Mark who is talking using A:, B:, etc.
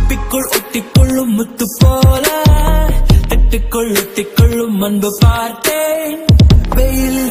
A: சிப்பிக்குள் ஒட்டிக்கொள்ளும் முத்து போல திட்டுக்குள் ஒட்டிக்கொள்ளும் அன்பு பார்த்தேன் வெயில்